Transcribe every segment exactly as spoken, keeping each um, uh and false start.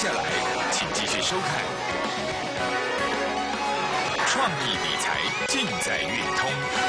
下来，请继续收看《创意理财尽在运通》。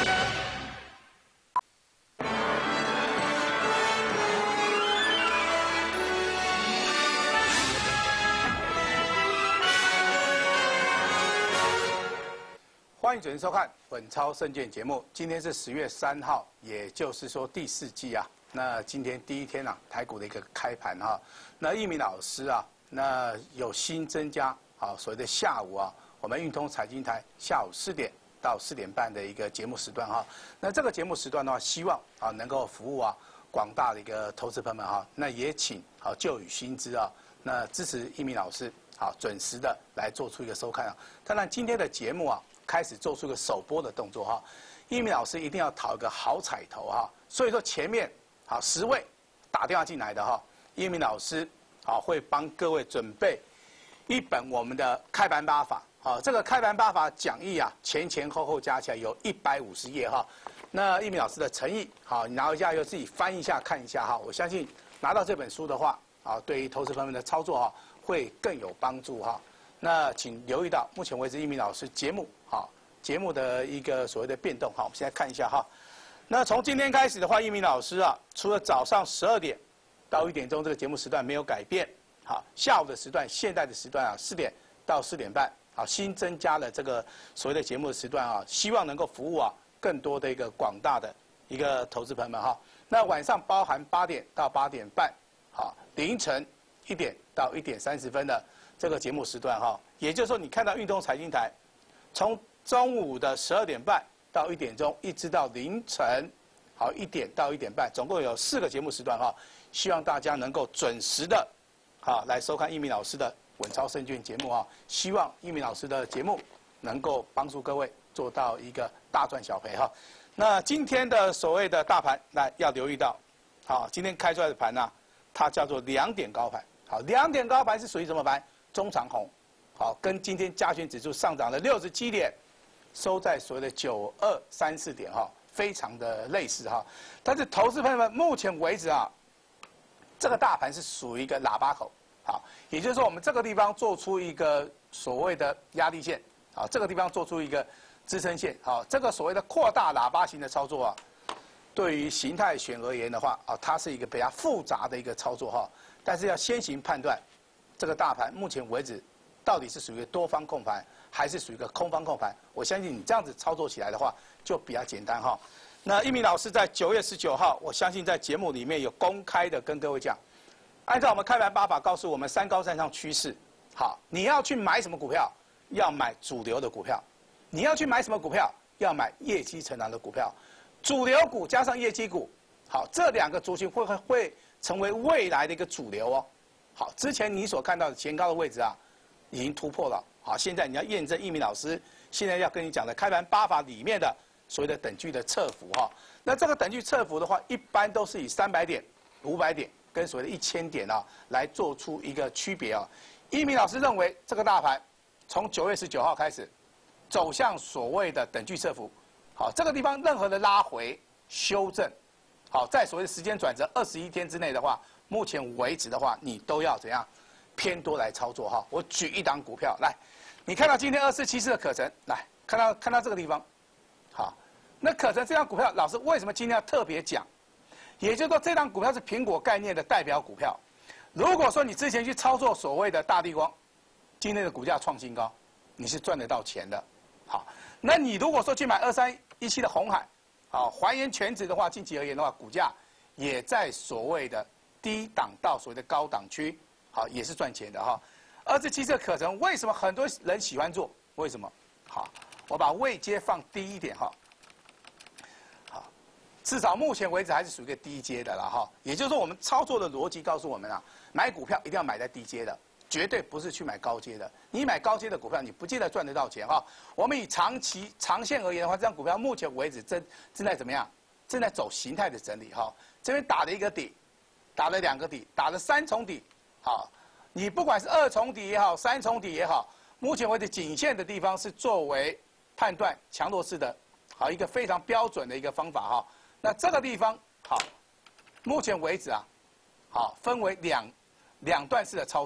欢迎准时收看《本超证券》节目。今天是十月三号，也就是说第四季啊。那今天第一天啊，台股的一个开盘哈、啊。那一鸣老师啊，那有新增加啊，所谓的下午啊，我们运通财经台下午四点到四点半的一个节目时段哈、啊。那这个节目时段的话，希望啊能够服务啊广大的一个投资朋友们哈、啊。那也请啊就与新知啊，那支持一鸣老师好、啊、准时的来做出一个收看啊。当然今天的节目啊。开始做出个首播的动作哈，一鸣老师一定要讨一个好彩头哈，所以说前面好十位打电话进来的哈，一鸣老师好会帮各位准备一本我们的开盘八法，好这个开盘八法讲义啊前前后后加起来有一百五十页哈，那一鸣老师的诚意好，你拿回家以后自己翻一下看一下哈，我相信拿到这本书的话啊，对于投资朋友们的操作哈会更有帮助哈。那请留意到目前为止一鸣老师节目好节目的一个所谓的变动好，我们现在看一下哈。那从今天开始的话，一鸣老师啊，除了早上十二点到一点钟这个节目时段没有改变，好下午的时段现在的时段啊四点到四点半好新增加了这个所谓的节目的时段啊，希望能够服务啊更多的一个广大的一个投资朋友们哈。那晚上包含八点到八点半好凌晨一点到一点三十分的。这个节目时段哈，也就是说你看到运通财经台，从中午的十二点半到一点钟，一直到凌晨好一点到一点半，总共有四个节目时段哈，希望大家能够准时的，好来收看一鸣老师的稳操胜券节目哈，希望一鸣老师的节目能够帮助各位做到一个大赚小赔哈。那今天的所谓的大盘，那要留意到，好今天开出来的盘呢、啊，它叫做两点高盘，好两点高盘是属于什么盘？中长红，好，跟今天加权指数上涨了六十七点，收在所谓的九二三四点哈，非常的类似哈。但是投资朋友们，目前为止啊，这个大盘是属于一个喇叭口，好，也就是说我们这个地方做出一个所谓的压力线，好，这个地方做出一个支撑线，好，这个所谓的扩大喇叭型的操作啊，对于形态选而言的话啊，它是一个比较复杂的一个操作哈，但是要先行判断。这个大盘目前为止，到底是属于多方控盘，还是属于一个空方控盘？我相信你这样子操作起来的话，就比较简单哈。那一鸣老师在九月十九号，我相信在节目里面有公开的跟各位讲，按照我们开盘八法告诉我们三高三上趋势，好，你要去买什么股票？要买主流的股票。你要去买什么股票？要买业绩成长的股票。主流股加上业绩股，好，这两个族群会会会成为未来的一个主流哦。好，之前你所看到的前高的位置啊，已经突破了。好，现在你要验证一鸣老师现在要跟你讲的开盘八法里面的所谓的等距的测幅哈。那这个等距测幅的话，一般都是以三百点、五百点跟所谓的一千点啊来做出一个区别啊。一鸣老师认为这个大盘从九月十九号开始走向所谓的等距测幅，好，这个地方任何的拉回修正，好，在所谓的时间转折二十一天之内的话。目前为止的话，你都要怎样偏多来操作哈？我举一档股票来，你看到今天二四七四的可成，来看到看到这个地方，好，那可成这张股票，老师为什么今天要特别讲？也就是说，这张股票是苹果概念的代表股票。如果说你之前去操作所谓的大地光，今天的股价创新高，你是赚得到钱的。好，那你如果说去买二三一七的鸿海，好，还原全值的话，近期而言的话，股价也在所谓的。低档到所谓的高档区，好也是赚钱的哈。二至七这课程为什么很多人喜欢做？为什么？好，我把位阶放低一点哈。好，至少目前为止还是属于一个低阶的了哈。也就是说，我们操作的逻辑告诉我们啊，买股票一定要买在低阶的，绝对不是去买高阶的。你买高阶的股票，你不见得赚得到钱哈。我们以长期长线而言的话，这张股票目前为止正正在怎么样？正在走形态的整理哈。这边打了一个底。打了两个底，打了三重底，好，你不管是二重底也好，三重底也好，目前为止颈线的地方是作为判断强弱势的，好一个非常标准的一个方法哈。那这个地方好，目前为止啊，好分为两两段式的操作。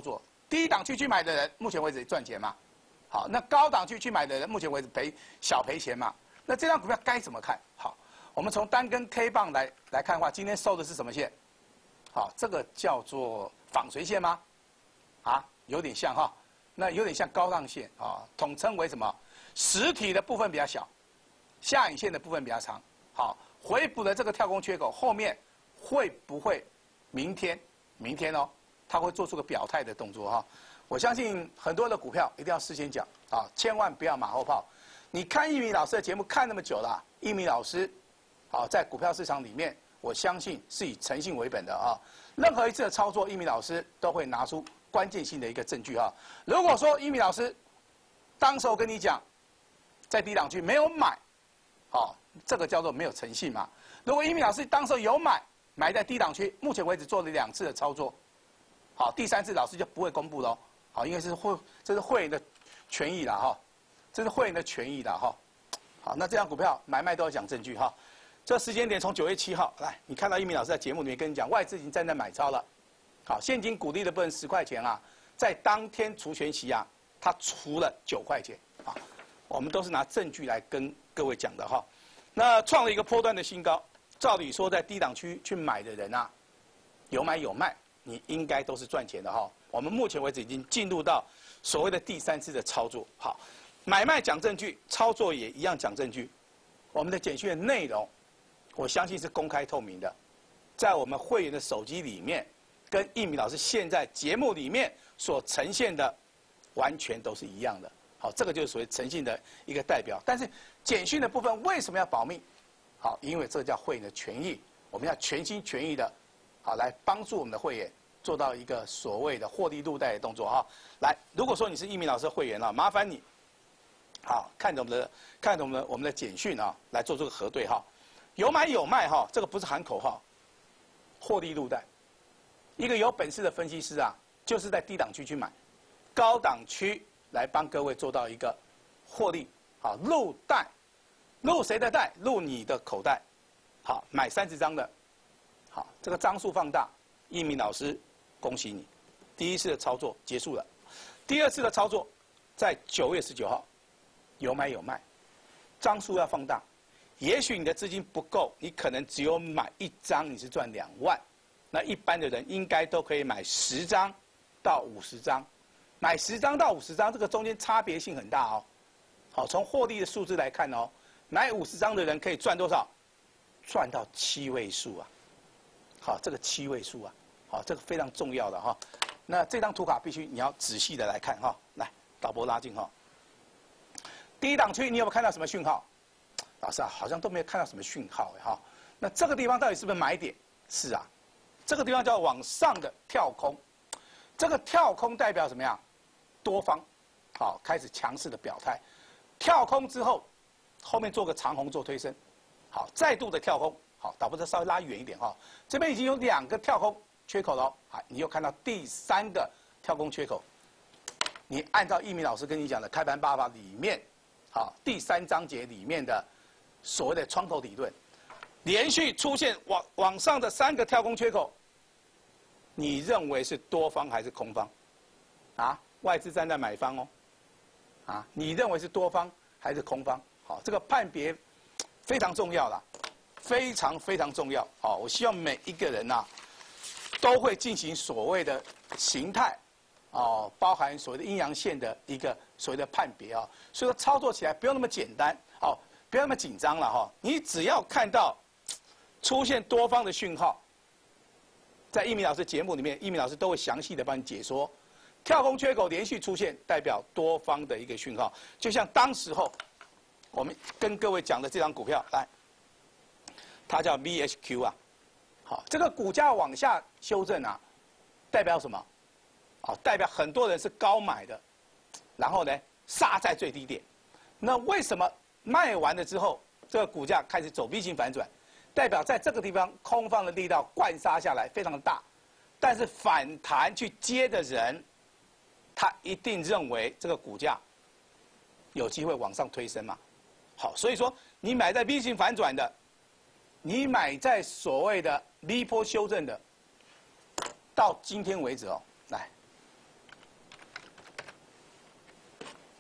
低档区去买的人，目前为止赚钱嘛？好，那高档区去买的人，目前为止赔小赔钱嘛？那这张股票该怎么看？好，我们从单根 K 棒来来看的话，今天收的是什么线？好，这个叫做纺锤线吗？啊，有点像哈，那有点像高浪线啊，统称为什么？实体的部分比较小，下影线的部分比较长。好，回补的这个跳空缺口后面会不会明天？明天哦，它会做出个表态的动作哈。我相信很多的股票一定要事先讲啊，千万不要马后炮。你看一鸣老师的节目看那么久了，一鸣老师，啊，在股票市场里面，我相信是以诚信为本的啊。任何一次的操作，一鸣老师都会拿出关键性的一个证据哈。如果说一鸣老师当时候跟你讲，在低档区没有买，好，这个叫做没有诚信嘛。如果一鸣老师当时候有买，买在低档区，目前为止做了两次的操作，好，第三次老师就不会公布喽。好，因为是会，这是会员的权益啦哈，这是会员的权益啦哈。好，那这张股票买卖都要讲证据哈。这时间点从九月七号来，你看到一鸣老师在节目里面跟你讲，外资已经站在买超了。好，现金股利的部分十块钱啊，在当天除权息啊，它除了九块钱啊，我们都是拿证据来跟各位讲的哈。那创了一个波段的新高，照理说在低档区去买的人啊，有买有卖，你应该都是赚钱的哈。我们目前为止已经进入到所谓的第三次的操作。好，买卖讲证据，操作也一样讲证据。我们的简讯的内容，我相信是公开透明的，在我们会员的手机里面，跟一鸣老师现在节目里面所呈现的，完全都是一样的。好，这个就是所谓诚信的一个代表。但是简讯的部分为什么要保密？好，因为这叫会员的权益，我们要全心全意的，好来帮助我们的会员。做到一个所谓的获利入袋的动作哈，来，如果说你是一鸣老师的会员了，麻烦你，好看着我们的看着我们的我们的简讯啊，来做这个核对哈，有买有卖哈，这个不是喊口号，获利入袋，一个有本事的分析师啊，就是在低档区去买，高档区来帮各位做到一个获利，好入袋，入谁的袋？入你的口袋，好买三十张的，好这个张数放大，一鸣老师。恭喜你，第一次的操作结束了。第二次的操作，在九月十九号，有买有卖，张数要放大。也许你的资金不够，你可能只有买一张，你是赚两万。那一般的人应该都可以买十张到五十张，买十张到五十张，这个中间差别性很大哦。好，从获利的数字来看哦，买五十张的人可以赚多少？赚到七位数啊！好，这个七位数啊。好，这个非常重要的哈。那这张图卡必须你要仔细的来看哈。来，导播拉近哈。第一档区你有没有看到什么讯号？老师啊，好像都没有看到什么讯号哎哈。那这个地方到底是不是买点？是啊，这个地方叫往上的跳空。这个跳空代表什么样？多方，好开始强势的表态。跳空之后，后面做个长红做推升，好再度的跳空。好，导播再稍微拉远一点哈。这边已经有两个跳空。缺口了，好，你又看到第三个跳空缺口，你按照一鸣老师跟你讲的开盘八法里面，好，第三章节里面的所谓的窗口理论，连续出现往往上的三个跳空缺口，你认为是多方还是空方？啊，外资站在买方哦，啊，你认为是多方还是空方？好，这个判别非常重要啦，非常非常重要。好，我希望每一个人呐、啊。都会进行所谓的形态，哦，包含所谓的阴阳线的一个所谓的判别啊，所以说操作起来不用那么简单，哦，不要那么紧张了哈。你只要看到出现多方的讯号，在一鸣老师节目里面，一鸣老师都会详细的帮你解说，跳空缺口连续出现代表多方的一个讯号，就像当时候我们跟各位讲的这张股票，来，它叫 V H Q 啊。好，这个股价往下修正啊，代表什么？哦，代表很多人是高买的，然后呢杀在最低点。那为什么卖完了之后，这个股价开始走 V 型反转？代表在这个地方空方的力道灌杀下来非常的大，但是反弹去接的人，他一定认为这个股价有机会往上推升嘛。好，所以说你买在 V 型反转的，你买在所谓的 V 波修正的，到今天为止哦，来，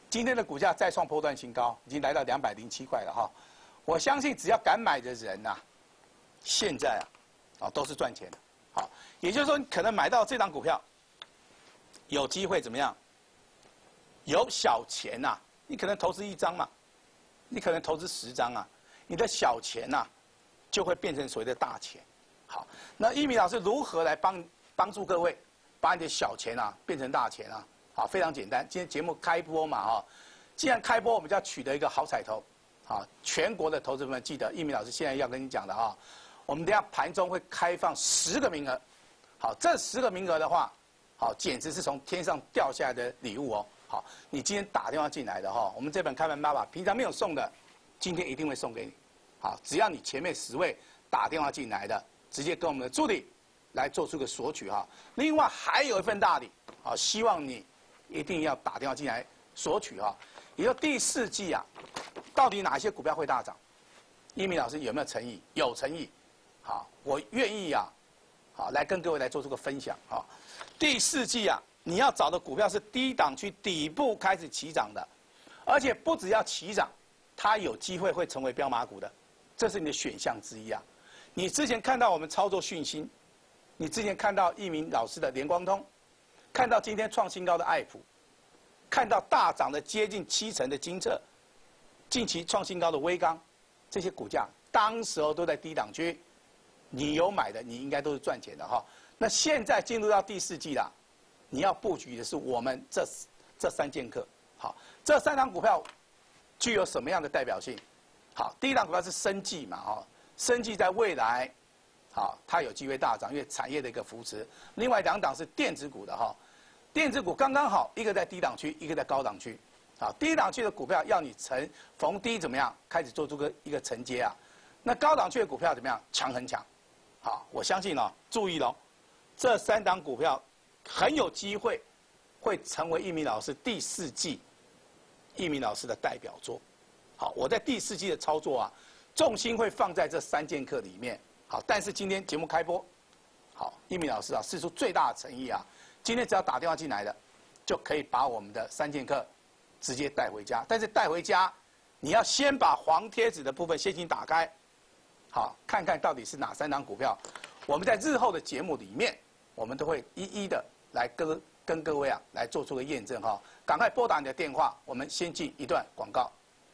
今天的股价再创波段新高，已经来到两百零七块了哈。我相信只要敢买的人呐、啊，现在啊，啊都是赚钱的。好，也就是说，你可能买到这档股票，有机会怎么样？有小钱呐、啊，你可能投资一张嘛，你可能投资十张啊，你的小钱呐、啊，就会变成所谓的大钱。好，那一鸣老师如何来帮帮助各位，把你的小钱啊变成大钱啊？好，非常简单。今天节目开播嘛，哈，既然开播，我们就要取得一个好彩头。好，全国的投资者们记得，一鸣老师现在要跟你讲的啊，我们等下盘中会开放十个名额。好，这十个名额的话，好，简直是从天上掉下来的礼物哦。好，你今天打电话进来的哈，我们这本开盘爸爸平常没有送的，今天一定会送给你。好，只要你前面十位打电话进来的，直接跟我们的助理来做出个索取哈。另外还有一份大礼，好，希望你一定要打电话进来索取哈。也就第四季啊，到底哪些股票会大涨？一鸣老师有没有诚意？有诚意。好，我愿意啊，好来跟各位来做出个分享哈。第四季啊，你要找的股票是低档区底部开始起涨的，而且不只要起涨，它有机会会成为标码股的，这是你的选项之一啊。你之前看到我们操作讯芯，你之前看到一鸣老师的联光通，看到今天创新高的爱普，看到大涨的接近七成的精测，近期创新高的威刚，这些股价当时候都在低档区，你有买的，你应该都是赚钱的哈。那现在进入到第四季啦，你要布局的是我们这这三剑客。好，这三档股票具有什么样的代表性？好，第一档股票是生技嘛，哈，生技在未来，好，它有机会大涨，因为产业的一个扶持。另外两档是电子股的哈，电子股刚刚好，一个在低档区，一个在高档区。好，低档区的股票要你承逢低怎么样，开始做出个一个承接啊。那高档区的股票怎么样？强很强。好，我相信哦，注意喽，这三档股票很有机会会成为一鸣老师第四季一鸣老师的代表作。好，我在第四季的操作啊，重心会放在这三剑客里面。好，但是今天节目开播，好，一鸣老师啊，释出最大的诚意啊，今天只要打电话进来的，就可以把我们的三剑客直接带回家。但是带回家，你要先把黄贴纸的部分先行打开，好，看看到底是哪三档股票。我们在日后的节目里面，我们都会一一的来跟跟各位啊来做出个验证哈。赶快拨打你的电话，我们先进一段广告。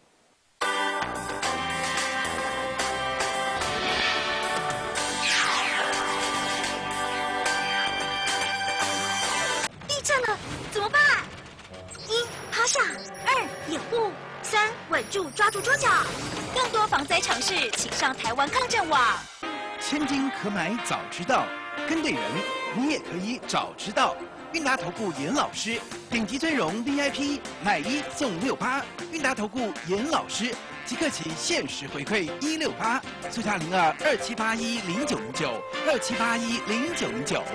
地震了，怎么办？一趴下，二掩护，三稳住抓住桌角。更多防灾常识，请上台湾抗震网。 千金可买早知道，跟对人，你也可以早知道。韵达投顾严老师，顶级尊荣 V I P， 买一送六八。韵达投顾严老师，即刻起限时回馈一六八，速下零二二七八一零九零九二七八一零九零九。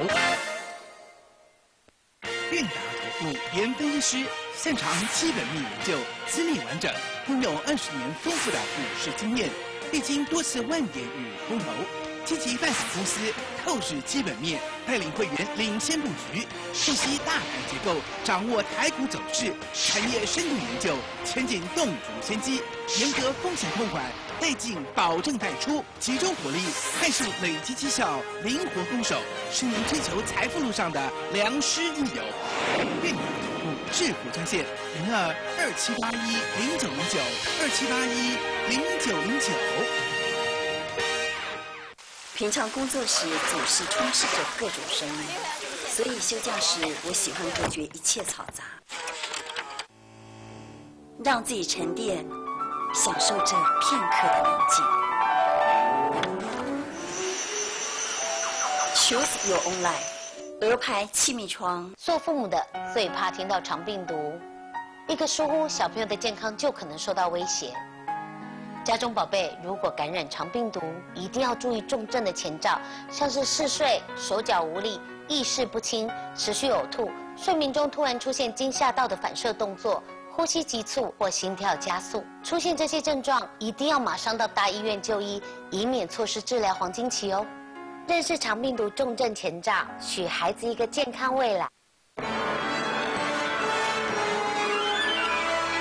韵达投顾严分析师，擅长基本面研究，资历完整，拥有二十年丰富的股市经验，历经多次万点与空头。积极拜访公司，透视基本面，带领会员领先布局，熟悉大盘结构，掌握台股走势，产业深度研究，前景洞烛先机，严格风险控管，带进保证带出，集中火力，快速累积绩效，灵活攻守，是您追求财富路上的良师益友。韵达投顾致富专线零二二七八一零九零九二七八一零九零九。 平常工作时总是充斥着各种声音，所以休假时我喜欢隔绝一切嘈杂，让自己沉淀，享受这片刻的宁静。Choose your own life。鹅牌气密窗， 做父母的最怕听到肠病毒，一个疏忽，小朋友的健康就可能受到威胁。家中宝贝如果感染肠病毒，一定要注意重症的前兆，像是嗜睡、手脚无力、意识不清、持续呕吐、睡眠中突然出现惊吓到的反射动作、呼吸急促或心跳加速。出现这些症状，一定要马上到大医院就医，以免错失治疗黄金期哦。认识肠病毒重症前兆，许孩子一个健康未来。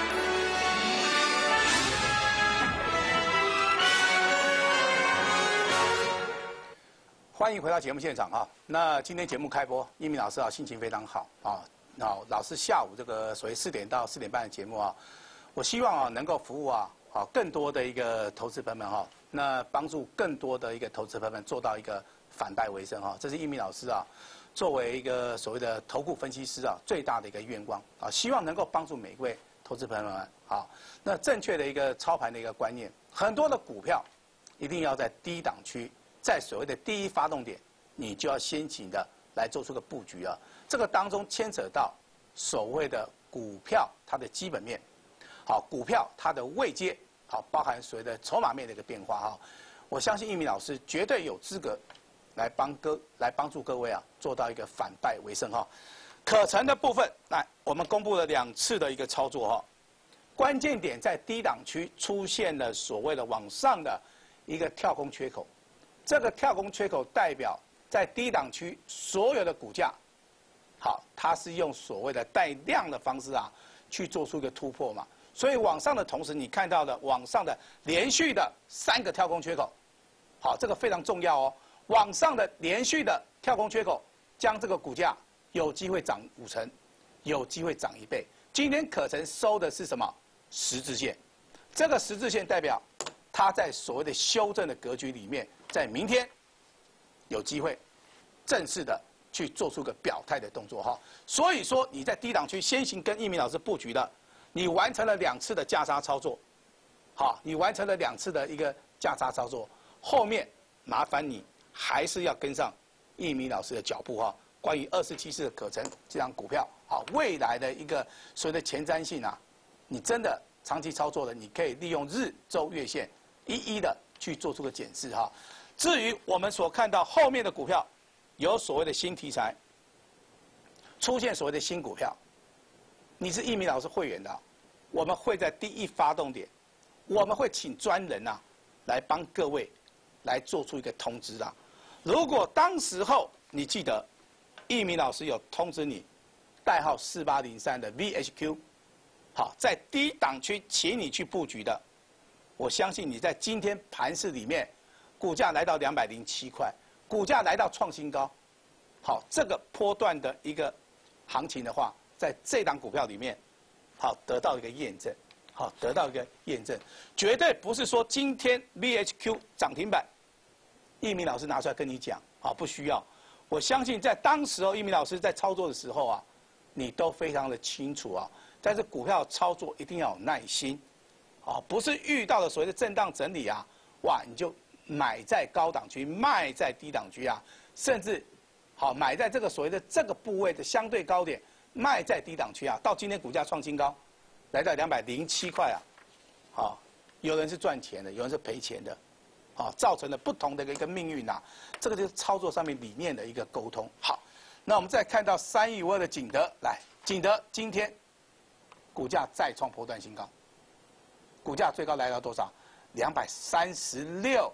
欢迎回到节目现场哈。那今天节目开播，一鸣老师啊心情非常好啊。好，老师下午这个所谓四点到四点半的节目啊，我希望啊能够服务啊好更多的一个投资朋友们哈，那帮助更多的一个投资朋友们做到一个反败为胜哈。这是一鸣老师啊作为一个所谓的投顾分析师啊最大的一个愿望啊，希望能够帮助每一位投资朋友们好。那正确的一个操盘的一个观念，很多的股票一定要在低档区。在所谓的第一发动点，你就要先行的来做出个布局啊。这个当中牵扯到所谓的股票它的基本面，好，股票它的位阶，好，包含所谓的筹码面的一个变化哈。我相信一鸣老师绝对有资格来帮各来帮助各位啊做到一个反败为胜哈。可成的部分，来我们公布了两次的一个操作哈，关键点在低档区出现了所谓的往上的一个跳空缺口。这个跳空缺口代表在低档区所有的股价，好，它是用所谓的带量的方式啊去做出一个突破嘛。所以往上的同时，你看到的往上的连续的三个跳空缺口，好，这个非常重要哦。往上的连续的跳空缺口，将这个股价有机会涨五成，有机会涨一倍。今天可成收的是什么？十字线，这个十字线代表它在所谓的修正的格局里面。在明天有机会正式的去做出个表态的动作哈，所以说你在低档区先行跟一鸣老师布局的，你完成了两次的价差操作，好，你完成了两次的一个价差操作，后面麻烦你还是要跟上一鸣老师的脚步哈。关于二四七四的可成这张股票，好，未来的一个所谓的前瞻性啊，你真的长期操作的，你可以利用日周月线一一的去做出个检视哈。至于我们所看到后面的股票，有所谓的新题材，出现所谓的新股票，你是一鸣老师会员的，我们会在第一发动点，我们会请专人啊来帮各位来做出一个通知啊。如果当时候你记得，一鸣老师有通知你，代号四八零三的 V H Q， 好，在低档区请你去布局的，我相信你在今天盘市里面。股价来到两百零七块，股价来到创新高，好，这个波段的一个行情的话，在这档股票里面，好得到一个验证，好得到一个验证，绝对不是说今天 V H Q 涨停板，一鸣老师拿出来跟你讲，啊不需要，我相信在当时候一鸣老师在操作的时候啊，你都非常的清楚啊，但是股票操作一定要有耐心，啊不是遇到了所谓的震荡整理啊，哇你就。买在高档区，卖在低档区啊，甚至好买在这个所谓的这个部位的相对高点，卖在低档区啊。到今天股价创新高，来到两百零七块啊，好，有人是赚钱的，有人是赔钱的，啊，造成了不同的一个命运呐。这个就是操作上面理念的一个沟通。好，那我们再看到三一五二的景德，来，景德今天股价再创波段新高，股价最高来到多少？两百三十六。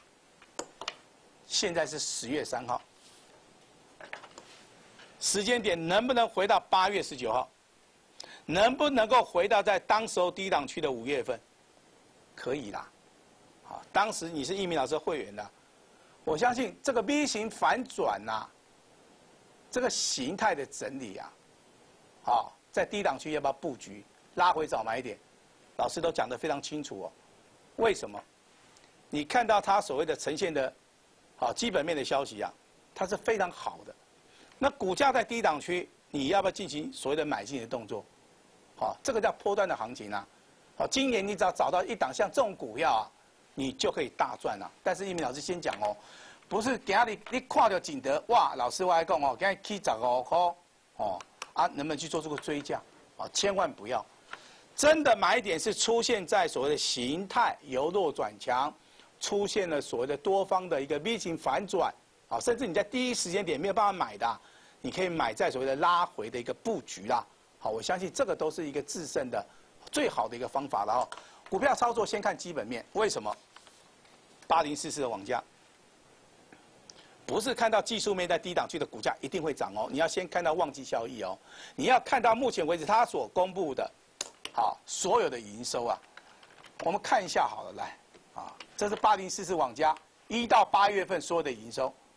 现在是十月三号，时间点能不能回到八月十九号？能不能够回到在当时候低档区的五月份？可以啦，好，当时你是一鸣老师会员的，我相信这个 V 型反转呐、啊，这个形态的整理啊，好，在低档区要不要布局？拉回早买点，老师都讲得非常清楚哦。为什么？你看到它所谓的呈现的。好，基本面的消息啊，它是非常好的。那股价在低档区，你要不要进行所谓的买进的动作？好，这个叫波段的行情啊。好，今年你只要找到一档像这种股票啊，你就可以大赚了。但是一鸣老师先讲哦，不是给你你看到景德哇，老师我来讲哦，给你起十五块哦啊，能不能去做这个追价？啊，千万不要。真的买点是出现在所谓的形态由弱转强。出现了所谓的多方的一个 V 型反转，啊，甚至你在第一时间点没有办法买的、啊，你可以买在所谓的拉回的一个布局啦。好，我相信这个都是一个制胜的最好的一个方法了哈。股票操作先看基本面，为什么？八零四四的网价，不是看到技术面在低档区的股价一定会涨哦，你要先看到旺季效益哦，你要看到目前为止它所公布的，好所有的营收啊，我们看一下好了，来。啊，这是八零四四网家一到八月份所有的营收，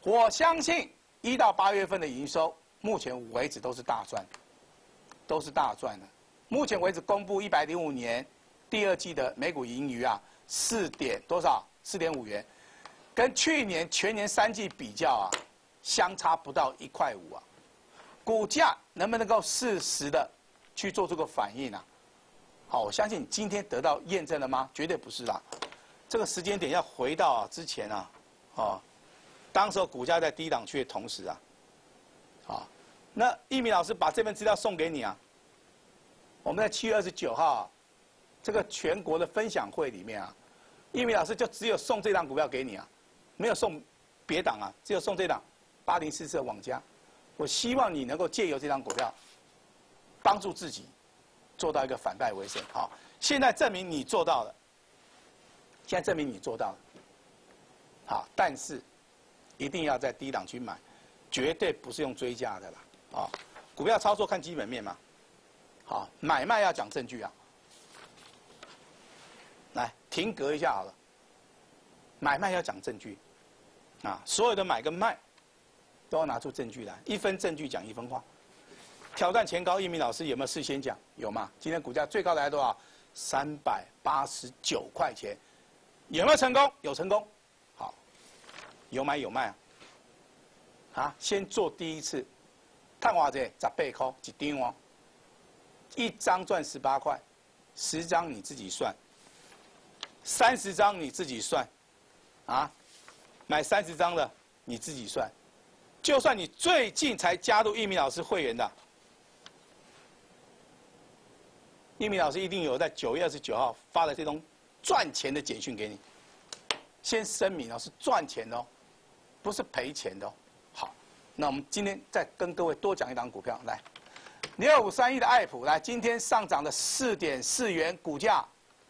我相信一到八月份的营收，目前为止都是大赚，都是大赚的。目前为止公布一百零五年第二季的每股盈余啊，四点多少？四点五元，跟去年全年三季比较啊，相差不到一块五啊。股价能不能够适时的去做这个反应啊？好，我相信你今天得到验证了吗？绝对不是啦。这个时间点要回到、啊、之前啊，哦，当时候股价在低档区的同时啊，好，那一鸣老师把这份资料送给你啊。我们在七月二十九号、啊、这个全国的分享会里面啊，一鸣老师就只有送这档股票给你啊，没有送别档啊，只有送这档八零四四的网家。我希望你能够借由这档股票，帮助自己做到一个反败为胜。好，现在证明你做到了，现在证明你做到了。好，但是一定要在低档区买，绝对不是用追价的啦。啊，股票操作看基本面嘛。好，买卖要讲证据啊。来，停格一下好了。买卖要讲证据，啊，所有的买跟卖都要拿出证据来，一分证据讲一分话。挑战前高，一鸣老师有没有事先讲？有吗？今天股价最高来多少？三百八十九块钱，有没有成功？有成功。好，有买有卖啊。啊，先做第一次，看偌济，十八块一张哦，一张赚十八块，十张你自己算，三十张你自己算，啊，买三十张的你自己算，就算你最近才加入一鸣老师会员的。一鸣老师一定有在九月二十九号发了这种赚钱的简讯给你。先声明哦，是赚钱的哦，不是赔钱的哦。好，那我们今天再跟各位多讲一档股票，来，六五三一的爱普，来，今天上涨了四点四元，股价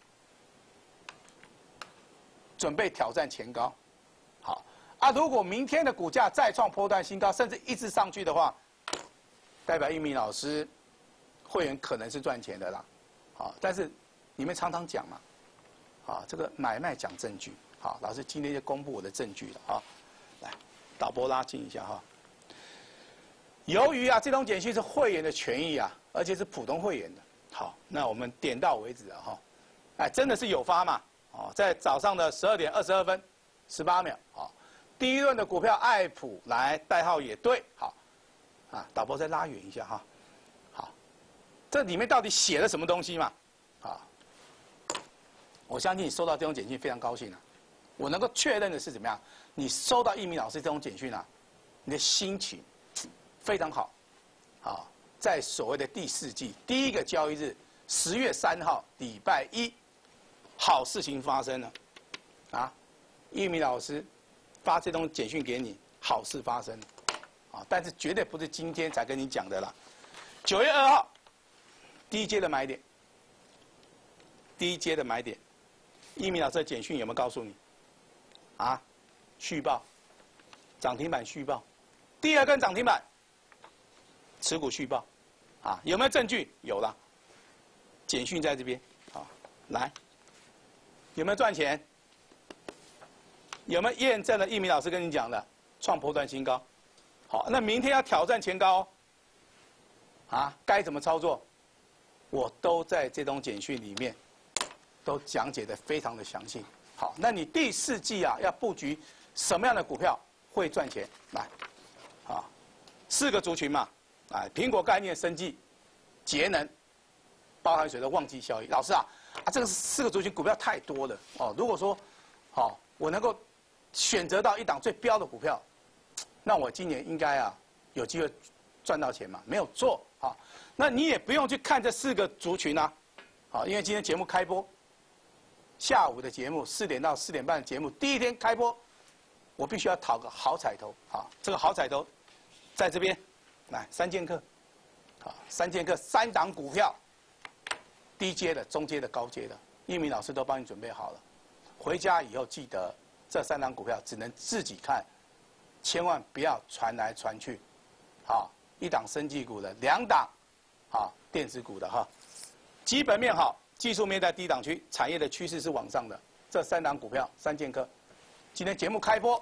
准备挑战前高。好啊，如果明天的股价再创波段新高，甚至一直上去的话，代表一鸣老师会员可能是赚钱的啦。好，但是你们常常讲嘛，啊，这个买卖讲证据。好，老师今天就公布我的证据了啊，来，导播拉近一下哈。由于啊，这种简讯是会员的权益啊，而且是普通会员的。好，那我们点到为止了哈。哎，真的是有发嘛？哦，在早上的十二点二十二分十八秒。好，第一轮的股票爱普来，代号也对。好，啊，导播再拉远一下哈。这里面到底写了什么东西嘛？啊，我相信你收到这种简讯非常高兴啊。我能够确认的是怎么样？你收到一鸣老师这种简讯啊，你的心情非常好。啊，在所谓的第四季第一个交易日，十月三号礼拜一，好事情发生了。啊，一鸣老师发这种简讯给你，好事发生了。啊，但是绝对不是今天才跟你讲的啦。九月二号。低阶的买点，低阶的买点，一鸣老师的简讯有没有告诉你？啊，续报，涨停板续报，第二根涨停板，持股续报，啊，有没有证据？有了，简讯在这边，好，来，有没有赚钱？有没有验证了一鸣老师跟你讲的创波段新高？好，那明天要挑战前高，啊，该怎么操作？我都在这种简讯里面都讲解的非常的详细。好，那你第四季啊要布局什么样的股票会赚钱？来，啊，四个族群嘛，啊，苹果概念、生技、节能、包含水的旺季效益。老师啊，啊这个四个族群股票太多了哦。如果说好、哦，我能够选择到一档最标的股票，那我今年应该啊有机会赚到钱嘛？没有错啊。那你也不用去看这四个族群啊，好，因为今天节目开播，下午的节目四点到四点半的节目，第一天开播，我必须要讨个好彩头，好，这个好彩头，在这边，来三剑客，好，三剑客三档股票，低阶的、中阶的、高阶的，一鸣老师都帮你准备好了，回家以后记得这三档股票只能自己看，千万不要传来传去，好，一档生技股的，两档。啊，电子股的哈，基本面好，技术面在低档区，产业的趋势是往上的。这三档股票，三剑客，今天节目开播，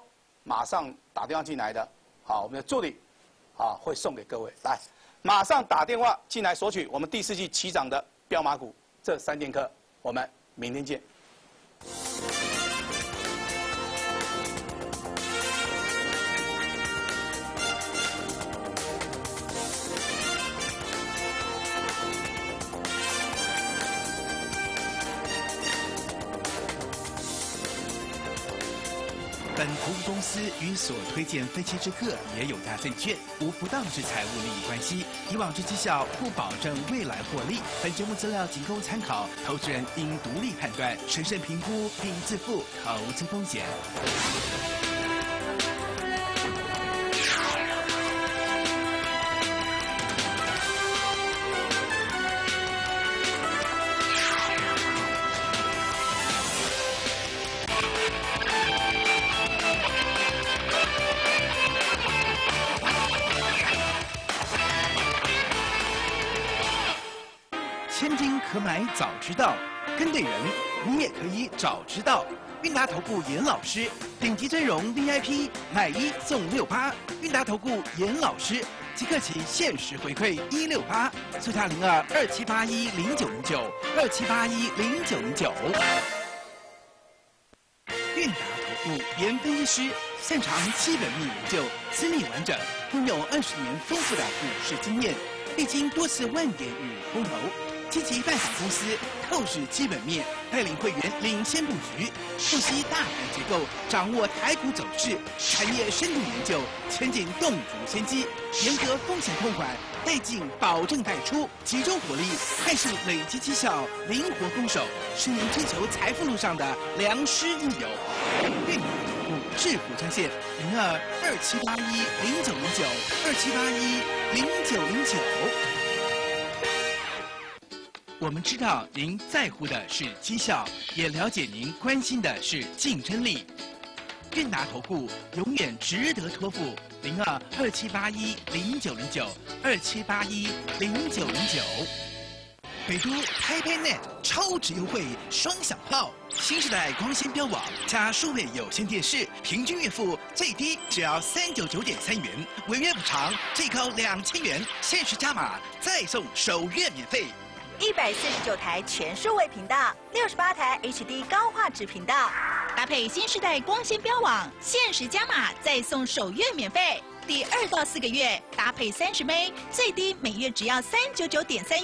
马上打电话进来的，好，我们的助理，好，会送给各位。来，马上打电话进来索取我们第四季起涨的标马股这三剑客，我们明天见。 本投资公司与所推荐分期之客也有大证券无不当之财务利益关系，以往之绩效不保证未来获利。本节目资料仅供参考，投资人应独立判断、审慎评估并自负投资风险。千金可买早知道，跟对人，你也可以早知道。韵达投顾严老师，顶级阵容 V I P， 买一送六八。韵达投顾严老师，即刻起限时回馈一六八，速洽零二二七八一零九零九二七八一零九零九。韵达投顾严分析师，擅长基本面研究，资历完整，拥有二十年丰富的股市经验，历经多次万点与空头。积极拜访公司，透视基本面，带领会员领先布局，剖析大盘结构，掌握台股走势，产业深度研究，前景洞烛先机，严格风险控管，带进保证带出，集中火力，快速累积绩效，灵活攻守，是您追求财富路上的良师益友。韵达投顾致富专线零二二七八一零九零九二七八一零九零九。我们知道您在乎的是绩效，也了解您关心的是竞争力。韵达投顾永远值得托付，零二二七八一零九零九二七八一零九零九。北都 TaiPeiNet 超值优惠双响炮，新时代光纤标网加数位有线电视，平均月付最低只要三九九点三元，违约补偿最高两千元，限时加码再送首月免费。 一百四十九台全数位频道，六十八台 H D 高画质频道，搭配新时代光纤标网，限时加码再送首月免费。第二到四个月搭配三十枚，最低每月只要三九九点三元。